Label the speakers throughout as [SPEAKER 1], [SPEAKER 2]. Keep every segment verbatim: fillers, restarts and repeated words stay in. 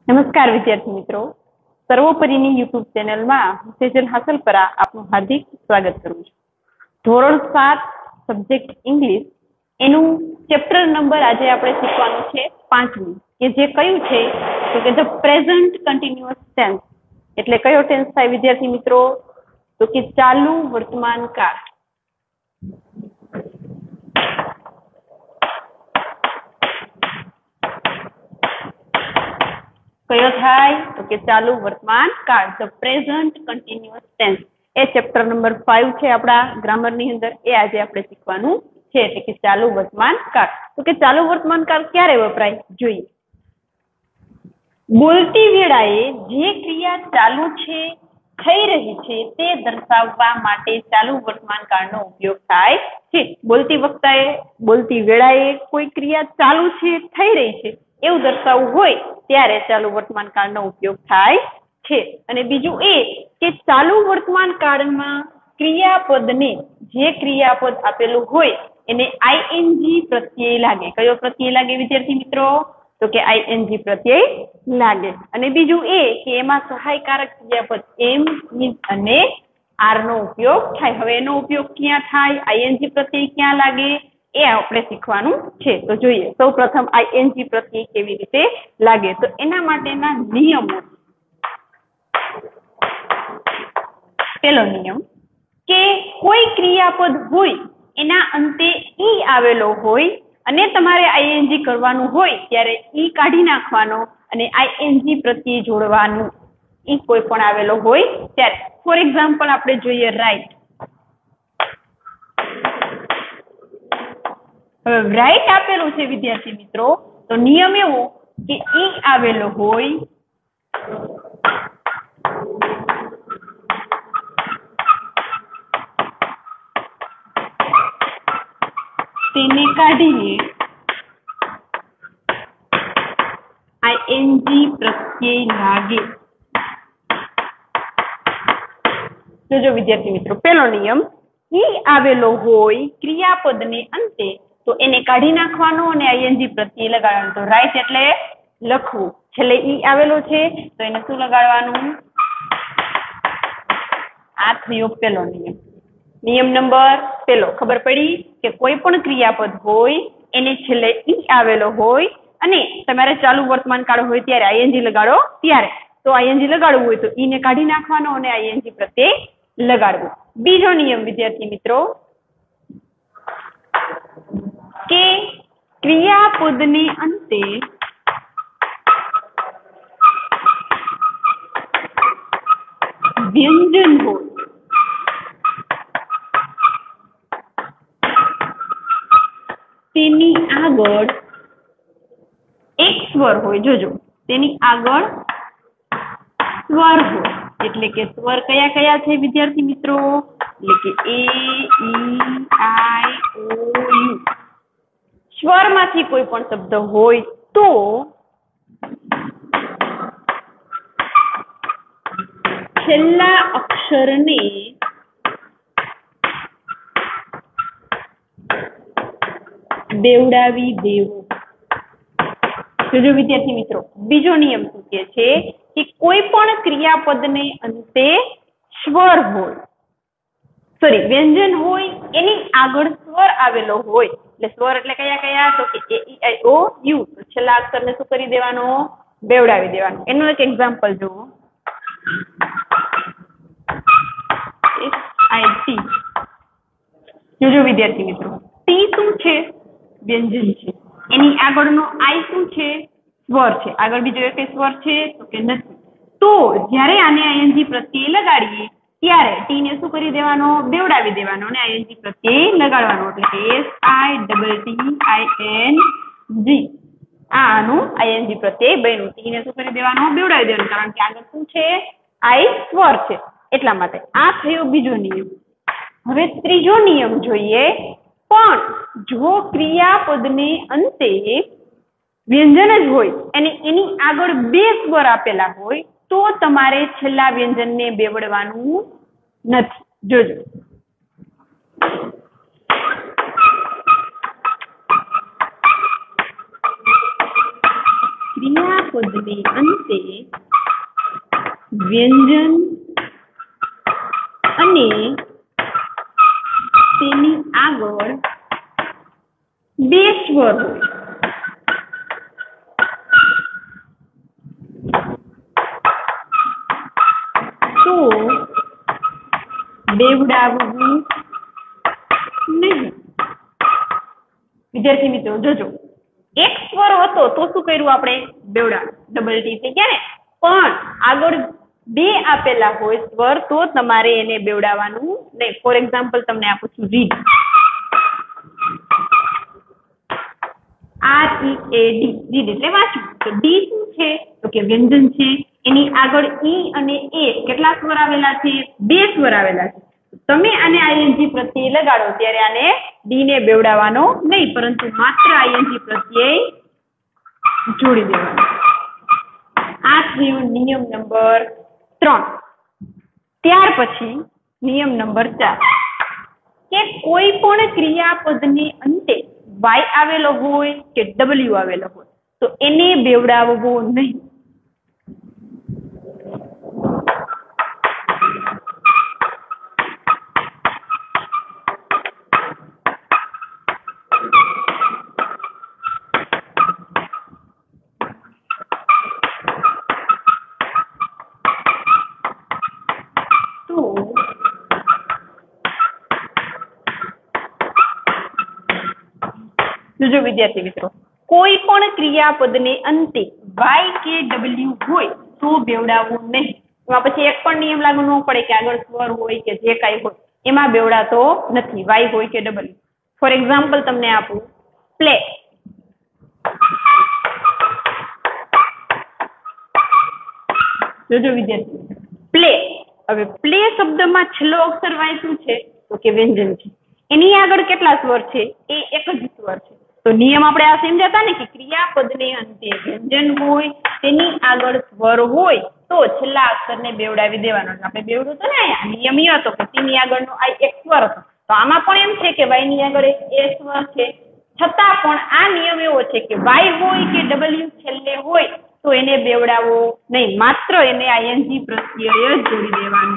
[SPEAKER 1] नमस्कार विद्यार्थी मित्रों, सर्वोपरीनी यूट्यूब चेनल में सेजल हासलपरा आपनु हार्दिक स्वागत करूं छुं। धोरण सात सब्जेक्ट इंग्लिश एनु चेप्टर नंबर आज आपणे शीखवानुं छे पांचमું के जे कयुं छे तो के ध प्रेजेंट कंटिन्युअस टेन्स एटले कयो टेन्स थाय विद्यार्थी मित्रों तो के चालू वर्तमान काल। कयो थाय तो के चालू वर्तमान काल ध प्रेजेंट कंटिन्युअस टेन्स ए चेप्टर नंबर फाइव छे आपड़ा ग्रामर नी अंदर ए आज आपणे शीखवानुं छे એટલે કે ચાલુ વર્તમાન કાળ। તો કે ચાલુ વર્તમાન કાળ ક્યારે વપરાય જોઈએ। બોલતી વેળાએ જે ક્રિયા ચાલુ છે થઈ રહી છે તે દર્શાવવા માટે ચાલુ વર્તમાન કાળનો ઉપયોગ થાય છે। બોલતી વખતે બોલતી વેળાએ કોઈ ક્રિયા ચાલુ છે થઈ રહી છે એવું દર્શાવવું હોય ત્યારે ચાલુ વર્તમાન કાળનો ઉપયોગ થાય છે। અને બીજું એ કે ચાલુ વર્તમાન કાળમાં ક્રિયાપદને જે ક્રિયાપદ આપેલું હોય એને આઈએનજી પ્રત્યય લાગે। કયો પ્રત્યય લાગે વિદ્યાર્થી મિત્રો તો કે આઈએનજી પ્રત્યય લાગે। અને બીજું એ કે એમાં સહાયકારક ક્રિયાપદ એમ ઇઝ અને આર નો ઉપયોગ થાય। હવે એનો ઉપયોગ ક્યાં થાય, આઈએનજી પ્રત્યય ક્યાં લાગે એ આપણે શીખવાનું છે। તો જોઈએ સૌપ્રથમ આઈએનજી પ્રત્યય કેવી રીતે લાગે તો એના માટેના નિયમો। પહેલો નિયમ કે કોઈ ક્રિયાપદ હોય એના અંતે ઈ આવેલો હોય અને તમારે આઈએનજી કરવાનું હોય ત્યારે ઈ કાઢી નાખવાનો અને આઈએનજી પ્રત્યય જોડવાનું। ઈ કોઈ પણ આવેલો હોય ત્યારે ફોર એક્ઝામ્પલ આપણે જોઈએ રાઈટ। હવે રાઈટ આપેલું છે વિદ્યાર્થી મિત્રો તો નિયમ એવો કે ઈ આવેલો હોય તેને કાઢીને આઈએનજી પ્રત્યય લાગે। જોજો વિદ્યાર્થી મિત્રો પહેલો નિયમ ઈ આવેલો હોય ક્રિયાપદને અંતે તો એને કાઢી નાખવાનો અને આઈએનજી પ્રત્યય લગાડવાનો। તો રાઈટ એટલે લખવું, છેલ્લે ઈ આવેલો છે તો એને શું લગાડવાનું, આ થયો પહેલો નિયમ। નિયમ નંબર પહેલો ખબર પડી કે કોઈ પણ ક્રિયાપદ હોય એને છેલ્લે ઈ આવેલો હોય અને તમારે ચાલુ વર્તમાન કાળ હોય ત્યારે આઈએનજી લગાડો ત્યારે તો આઈએનજી લગાડવું હોય તો ઈ ને કાઢી નાખવાનો અને આઈએનજી પ્રત્યય લગાડવું। બીજો નિયમ વિદ્યાર્થી મિત્રો કે ક્રિયાપદને અંતે વ્યંજન હોય તેની આગળ એક સ્વર હોય। જોજો તેની આગળ સ્વર હોય એટલે કે સ્વર કયા કયા છે વિદ્યાર્થી મિત્રો એટલે કે એ ઈ આઈ ઓ યુ। સ્વરમાંથી કોઈ પણ શબ્દ હોય તો છેલ્લા અક્ષરને બેવડાવી દેવો। જોજો વિદ્યાર્થી મિત્રો બીજો નિયમ શું કહે છે કે કોઈ પણ ક્રિયાપદને અંતે સ્વર હોય સોરી વ્યંજન હોય એની આગળ સ્વર આવેલો હોય એટલે સ્વર એટલે કયા કયા તો કે એ ઈ આઈ ઓ યુ તો છેલ્લા અક્ષરને શું કરી દેવાનો, બેવડાવી દેવાનો। એનું એક એક્ઝામ્પલ જુઓ એસ આઈ ટી। જોજો વિદ્યાર્થી મિત્રો ટી શું છે, વ્યંજન છે, એની આગળનો આઈ શું છે, સ્વર છે, આગળ બીજો એક સ્વર છે તો કે નથી। તો જ્યારે આને આઈએનજી પ્રત્યય લગાડીએ ત્યારે ટી ને શું કરી દેવાનો, બેવડાવી દેવાનો અને આઈએનજી પ્રત્યય લગાડવાનો એટલે કે S I double T I N G આ આનું આઈએનજી પ્રત્યય બન્યું। ટી ને શું કરી દેવાનો, બેવડાવી દેવાનો કારણ કે આગળ શું છે, આઈ સ્વર છે એટલા માટે। આ થયો બીજો નિયમ। હવે ત્રીજો નિયમ જોઈએ પણ જો ક્રિયાપદને અંતે વ્યંજન જ હોય અને એની આગળ બે સ્વર આપેલા હોય તો તમારે છેલ્લા વ્યંજનને બેવડવાનું નથી। જોજો ક્રિયાપદને અંતે વ્યંજન અને તેની આગળ બે સ્વર હોય તો બેવડાવવું નહીં. વિદ્યાર્થી મિત્રો જોજો, એક સ્વર હતો તો શું કર્યું આપણે? બેવડા, ડબલ ટી થઈ ગયા ને. પણ આગળ બે આપેલા હોય સ્વર તો તમારે એને બેવડાવવાનું નહીં. ફોર એક્ઝામ્પલ તમને આપું છું, read, R E A D, read એટલે વાંચવું. તો ડી શું છે? તો કે વ્યંજન છે. એની આગળ ઈ અને એ કેટલા સ્વર આવેલા છે? બે સ્વર આવેલા છે. તમે આને આઈએનજી પ્રત્યય લગાડો ત્યારે આને ડી ને બેવડાવવાનો નહીં, પરંતુ માત્ર આઈએનજી પ્રત્યય જોડી દેવાનો. આ થયો નિયમ નંબર ત્રણ. ત્યાર પછી નિયમ નંબર ચાર કે કોઈ પણ ક્રિયાપદને અંતે વાય આવેલો હોય કે ડબલ્યુ આવેલો હોય તો એને બેવડાવવો નહીં. જો વિદ્યાર્થી મિત્રો, કોઈ પણ ક્રિયાપદને અંતે વાય કે ડબલ્યુ હોય તો બેવડાવવું નહીં. એમાં પછી એક પણ નિયમ લાગુ ન પડે કે આગળ સ્વર હોય કે જે કાંઈ હોય એમાં બેવડાતો નથી, વાય હોય કે ડબલ્યુ. ફોર એક્ઝામ્પલ તમને આપું, પ્લે. જોજો વિદ્યાર્થી, પ્લે. હવે પ્લે શબ્દમાં છેલ્લો અક્ષર વાય શું છે? તો કે વ્યંજન છે. એની આગળ કેટલા સ્વર છે? એ એક જ સ્વર છે. તો નિયમ આપણે આ સમજાતા ને કે ક્રિયાપદને અંતે વ્યંજન હોય, તેની આગળ સ્વર હોય તો છેલ્લા અક્ષરને બેવડાવી દેવાનો. આપણે બેવડું તો ને અહીંયા નિયમ એ હતો કે તેની આગળનો આ એક સ્વર હતો. તો આમાં પણ એમ છે કે વાય ની આગળ એક એ સ્વર છે, છતાં પણ આ નિયમ એવો છે કે વાય હોય કે ડબલ્યુ છેલ્લે હોય તો એને બેવડાવો નહીં, માત્ર એને આઈએનજી પ્રત્યય જ જોડી દેવાનું.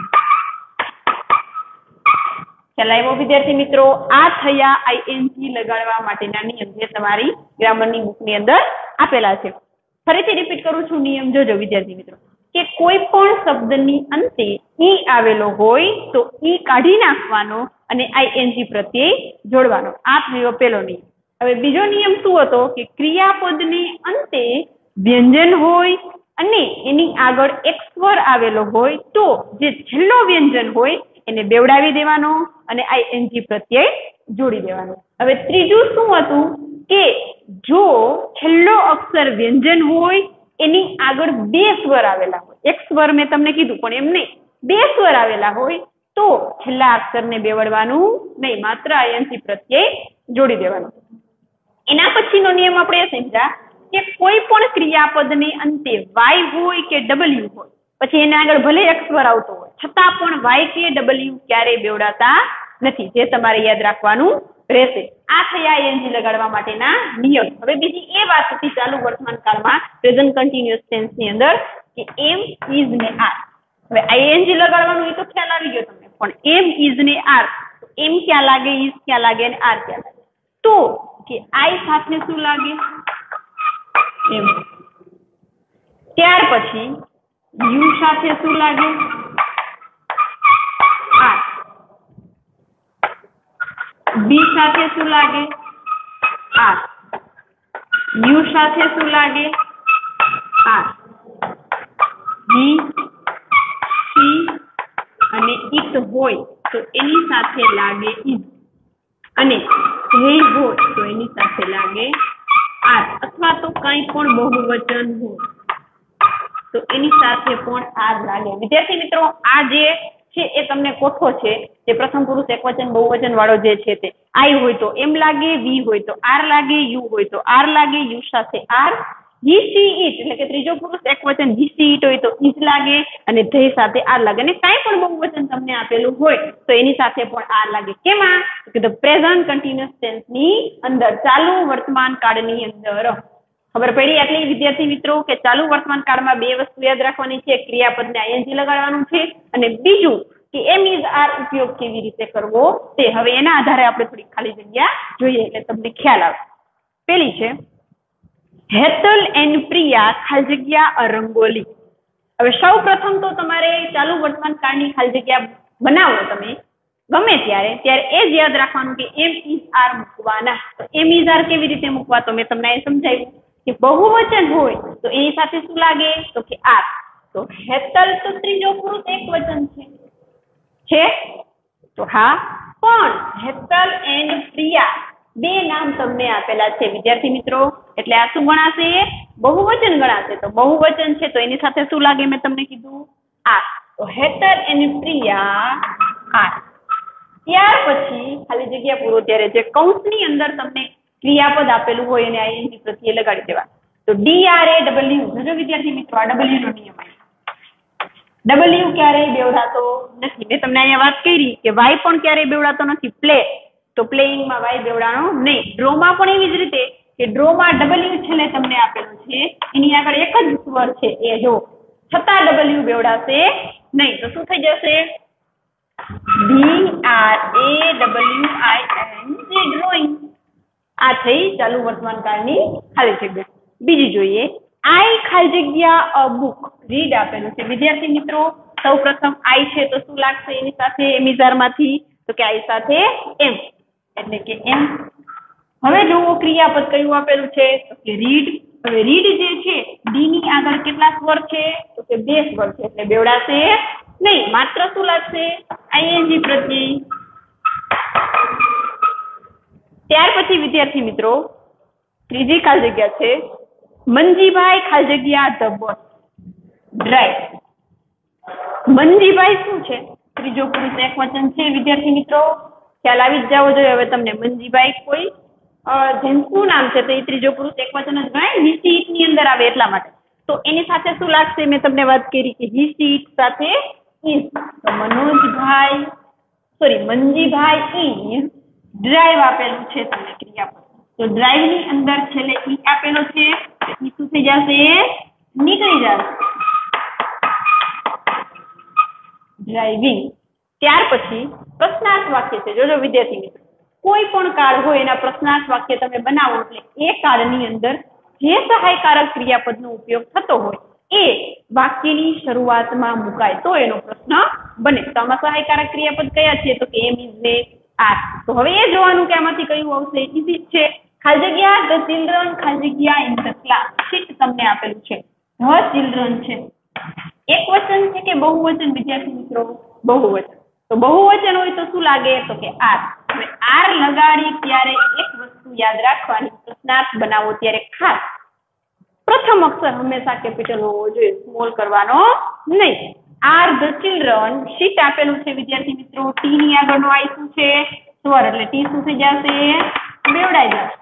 [SPEAKER 1] ખ્યાલ આવ્યો વિદ્યાર્થી મિત્રો? આ થયા આઈએનજી લગાડવા માટેના નિયમ જે તમારી ગ્રામરની બુકની અંદર આપેલા છે. ફરીથી રિપીટ કરું છું નિયમ, જોજો વિદ્યાર્થી મિત્રો, કે કોઈ પણ શબ્દની અંતે ઈ આવેલો હોય તો ઈ કાઢી નાખવાનો અને આઈએનજી પ્રત્યય જોડવાનો. આ થયો પહેલો નિયમ. હવે બીજો નિયમ શું હતો? કે ક્રિયાપદને અંતે વ્યંજન હોય અને એની આગળ એક સ્વર આવેલો હોય તો જે છેલ્લો વ્યંજન હોય એને બેવડાવી દેવાનો અને આઈએનજી પ્રત્યય જોડી દેવાનો. હવે ત્રીજું શું હતું? કે જો છેલ્લો અક્ષર વ્યંજન હોય એની આગળ બે સ્વર આવેલા હોય, એક સ્વર મેં તમને કીધું પણ એમ નહીં, બે સ્વર આવેલા હોય તો છેલ્લા અક્ષરને બેવડવાનું નહીં, માત્ર આઈએનજી પ્રત્યય જોડી દેવાનો. એના પછીનો નિયમ આપણે એ સમજ્યા કે કોઈ પણ ક્રિયાપદને અંતે વાય હોય કે ડબલ્યુ હોય, પછી એને આગળ ભલે એક સ્વર આવતો હોય છતાં પણ વાય કે ડબલ્યુ ક્યારેય બેવડાતા નથી, જે તમારે યાદ રાખવાનું રહેશે. આ થયા આઈએનજી લગાડવા માટેના નિયમ. હવે બીજી એ વાત હતી ચાલુ વર્તમાન કાળમાં પ્રેઝન્ટ કન્ટિન્યુઅસ ટેન્સ ની અંદર કે એમ, ઇઝ ને આર. હવે આઈએનજી લગાડવાનું એ તો ખ્યાલ આવી ગયો તમને, પણ એમ, ઇઝ ને આર, એમ ક્યાં લાગે, ઇઝ ક્યાં લાગે અને આર ક્યાં લાગે? તો કે આઈ સાથે શું લાગે? એમ. ત્યાર પછી યુ સાથે શું લાગે? આર. બી સાથે શું લાગે? આર. યુ સાથે શું લાગે? આર. બી, સી અને ઇટ હોય તો એની સાથે લાગે ઇઝ, અને ધ્યેય હોય તો એની સાથે લાગે આર, અથવા તો કંઈ પણ બહુવચન હોય તો એની સાથે પણ આર લાગે. વિદ્યાર્થી મિત્રો, આ જે છે એ તમને કોઠો છે, જે પ્રથમ પુરુષ એકવચન બહુવચન વાળો જે છે તે આઈ હોય તો એમ લાગે, વી હોય તો આર લાગે, યુ હોય તો આર લાગે, યુ સાથે આર, હી સી ઇટ એટલે કે ત્રીજો પુરુષ એકવચન હી સી ઇટ હોય તો ઇઝ લાગે અને ધ્યેય સાથે આર લાગે. અને કાંઈ પણ બહુવચન તમને આપેલું હોય તો એની સાથે પણ આર લાગે. કેમાં? કે ધ પ્રેઝન્ટ કન્ટિન્યુઅસ ટેન્સ ની અંદર, ચાલુ વર્તમાન કાળની અંદર. ખબર પડી એટલે વિદ્યાર્થી મિત્રો કે ચાલુ વર્તમાન કાળમાં બે વસ્તુ યાદ રાખવાની છે, ક્રિયાપદને આઈએનજી લગાડવાનું છે અને બીજું કે એમ ઇઝ આર ઉપયોગ કેવી રીતે કરવો તે. હવે એના આધારે આપણે થોડી ખાલી જગ્યા જોઈએ એટલે તમને ખ્યાલ આવે. પેલી છે હેતલ એન્ડ પ્રિયા ખાલી જગ્યા રંગોલી. હવે સૌ પ્રથમ તો તમારે ચાલુ વર્તમાન કાળની ખાલી જગ્યા બનાવો તમે ગમે ત્યારે ત્યારે એ જ યાદ રાખવાનું કે એમ ઇઝ આર મૂકવાના. તો એમ ઇઝ આર કેવી રીતે મૂકવા તો મેં તમને એ સમજાવ્યું કે બહુવચન હોય તો એની સાથે શું લાગે તો કે આર. તો હેતલ તો ત્રીજો પુરુષ એક વચન છે છે તો હા, પણ હેતલ એન્ડ પ્રિયા બે નામ તમને આપેલા છે વિદ્યાર્થી મિત્રો, એટલે આ શું ગણાશે? બહુવચન ગણાશે. તો બહુવચન છે તો એની સાથે શું લાગે મેં તમને કીધું આર. તો હેતલ એન્ડ પ્રિયા આર. ત્યાર પછી ખાલી જગ્યા પૂરો ત્યારે જે કૌંસની અંદર તમને ક્રિયાપદ આપેલું હોય એને આઈએનજી પ્રત્યે લગાડી દેવા. તો ડી આર એ ડબલ્યુ. જો વિદ્યાર્થી મિત્રો આ ડબલ્યુ નો નિયમ આવે. ડબલ્યુ ક્યારેય બેવડાતો નથી. મેં તમને અહીંયા વાત કરી કે વાય પણ ક્યારેય બેવડાતો નથી. પ્લે તો પ્લેઇંગમાં વાય બેવડાનો નહીં. ડ્રોમાં પણ એવી જ રીતે કે ડ્રોમાં ડબલ્યુ છેલ્લે તમને આપેલું છે એની આગળ એક જ સ્વર છે એ જો છતાં ડબલ્યુ બેવડાશે નહીં. તો શું થઈ જશે? D R A W I N G drawing. આ થઈ ચાલુ વર્તમાન કાળની ખાલી જગ્યા. બીજી જોઈએ આઈ ખાલી જગ્યા અ બુક. રીડ આપેલું છે વિદ્યાર્થી મિત્રો. સૌ પ્રથમ આઈ છે તો શું લાગશે એની સાથે એમિઝાર માંથી? તો કે આઈ સાથે એમ એટલે કે એમ. હવે જુઓ ક્રિયાપદ કયું આપેલું છે તો કે રીડ. હવે રીડ જે છે ડી ની આગળ કેટલા સ્વર છે તો કે બે સ્વર છે એટલે બેવડાશે નહીં. માત્ર શું લાગશે? આઈએનજી પ્રત્યય. ત્યાર પછી વિદ્યાર્થી મિત્રો ત્રીજી ખાલી જગ્યા છે મંજીભાઈ ખાલી જગ્યા ધ બોસ ડ્રાઈવ. મંજીભાઈ શું છે? ત્રીજો પુરુષ એક વચન છે વિદ્યાર્થી મિત્રો. ખ્યાલ આવી જ જવો જોઈએ હવે તમને. મંજીભાઈ કોઈ જેનું નામ છે તો એ ત્રીજો પુરુષ એક વચન જ ગણાય. હી સી ઇટ ની અંદર આવે એટલા માટે. તો એની સાથે શું લાગશે? મેં તમને વાત કરી કે હી સી ઇટ સાથે ઇઝ. તો Manojbhai sorry Manjibhai is drive આપેલું છે તમને ક્રિયાપદ. તો ડ્રાઈવ ની અંદર છેલ્લે ઈ આપેલો છે. ઈ શું થઈ જશે? નીકળી જશે. ડ્રાઇવિંગ. ત્યાર પછી પ્રશ્નાર્થ વાક્ય છે. જોજો વિદ્યાર્થી મિત્રો કોઈ પણ કાળ હોય એના પ્રશ્નાર્થ વાક્ય તમે બનાવો એટલે એ કાળની અંદર જે સહાયકારક ક્રિયાપદનો ઉપયોગ થતો હોય એ વાક્યની શરૂઆતમાં મુકાય તો એનો પ્રશ્ન બને. તો આમાં સહાયકારક ક્રિયાપદ કયા છે તો કે એમ ઇઝ ને આર. તો હવે એ જોવાનું કે આમાંથી કયું આવશે. ઇઝી છે. ખાલી જગ્યા ધ ચિલ્ડ્રન ખાલી જગ્યા ઇન ધ ક્લાસ. સીટ તમને આપેલું છે. ધ ચિલ્ડ્રન છે. એક વચન છે કે બહુવચન વિદ્યાર્થી મિત્રો? બહુવચન. તો બહુવચન હોય તો શું લાગે તો કે આર. હવે આર લગાડી ત્યારે એક વસ્તુ યાદ રાખવાની, પ્રશ્નાર્થ બનાવો ત્યારે ખાસ પ્રથમ અક્ષર હંમેશા કેપિટલ હોવો જોઈએ, સ્મોલ કરવાનો નહીં. Are the children. સીટ આપેલું છે વિદ્યાર્થી મિત્રો. ટી ની આગળનો આઈ શું છે? સ્વર એટલે ટી શું થઈ જશે? બેવડાઈ જશે.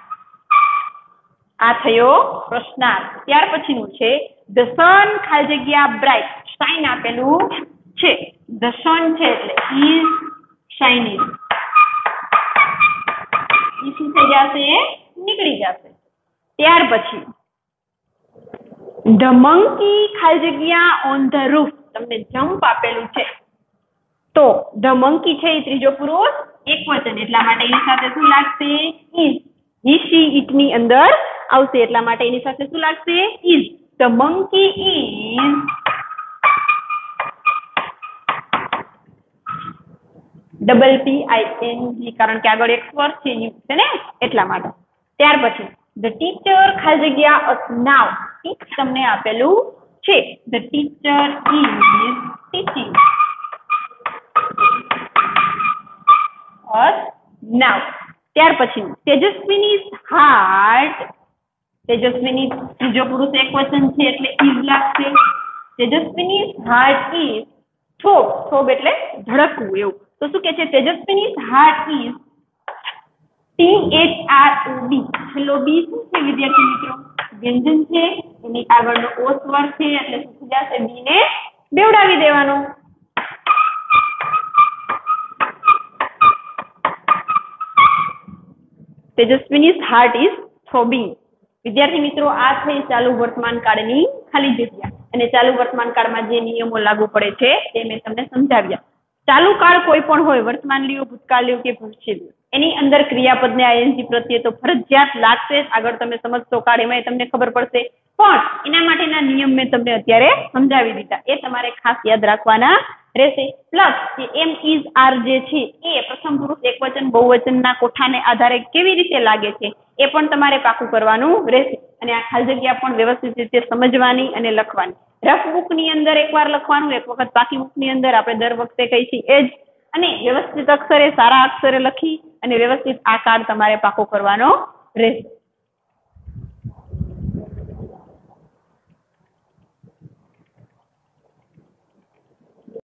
[SPEAKER 1] આ થયો પ્રશ્નાર્થ. ત્યાર પછીનું છે ધ સન ખાલી જગ્યા બ્રાઇટ. શાઇન આપેલું છે. ધ સન છે એટલે ઇઝ શાઇનિંગ. ઈ શું થઈ જશે? નીકળી જશે. ત્યાર પછી ધ મંકી ખાલી જગ્યા ઓન ધ રૂફ. તમને જમ્પ આપેલું છે તો ધ મંકી છે એ ત્રીજો પુરુષ એક વચન એટલા માટે એની સાથે શું લાગશે? ઇઝ. હી સી ઇટ ની અંદર આવશે એટલા માટે એની સાથે શું લાગશે? Is. The monkey is double P I N G કારણ કે આગળ એક સ્વર છે યુ છે ને એટલા માટે. ત્યાર પછી ધ ટીચર ખાલી જગ્યા અસ નાવ. ટીચ તમને આપેલું છે. The teacher is teaching us now. ત્યાર પછી તેજસ્વીની હાર્ટ. તેજસ્વીની ત્રીજો પુરુષ એક વચન છે એટલે ઇઝ લાગશે. તેજસ્વીની હાર્ટ ઇઝ થોબ. થોબ એટલે ધડકવું એવું. તો શું કે છે? Tejaswini heart is T H R O B. છેલ્લો બી શું છે વિદ્યાર્થી મિત્રો? વ્યંજન છે. એની આગળનો ઓ સ્વર છે એટલે શું થઈ જશે? બી ને બેવડાવી દેવાનો. Tejaswini heart is throbbing. વિદ્યાર્થી મિત્રો, આ થઈ ચાલુ વર્તમાન કાળની ખાલી જગ્યા અને ચાલુ વર્તમાન કાળમાં જે નિયમો લાગુ પડે છે તે મેં તમને સમજાવ્યા. ચાલુ કાળ કોઈ પણ હોય, વર્તમાન લ્યો, ભૂતકાળ લ્યો કે ભવિષ્ય લ્યો, એની અંદર ક્રિયાપદને આઈએનજી પ્રત્યે તો ફરજિયાત લાગશે. આગળ તમે સમજશો કાળ એમાં તમને ખબર પડશે, પણ એના માટેના નિયમ મેં તમને અત્યારે સમજાવી દીધા, એ તમારે ખાસ યાદ રાખવાના રહેશે. પ્લસ કે એમ ઇઝ આર જે છે એ પ્રથમ પુરુષ એકવચન બહુવચનના કોઠાને આધારે કેવી રીતે લાગે છે એ પણ તમારે પાકું કરવાનું રહેશે. અને આ ખાલી જગ્યા પણ વ્યવસ્થિત રીતે સમજવાની અને લખવાની. રફ બુક ની અંદર એકવાર લખવાનું, એક વખત પાકી બુક ની અંદર આપણે દર વખતે કહીએ છીએ એ જ, અને વ્યવસ્થિત અક્ષરે સારા અક્ષરે લખી અને વ્યવસ્થિત આ કાર્ડ તમારે પાકો કરવાનો રહેશે.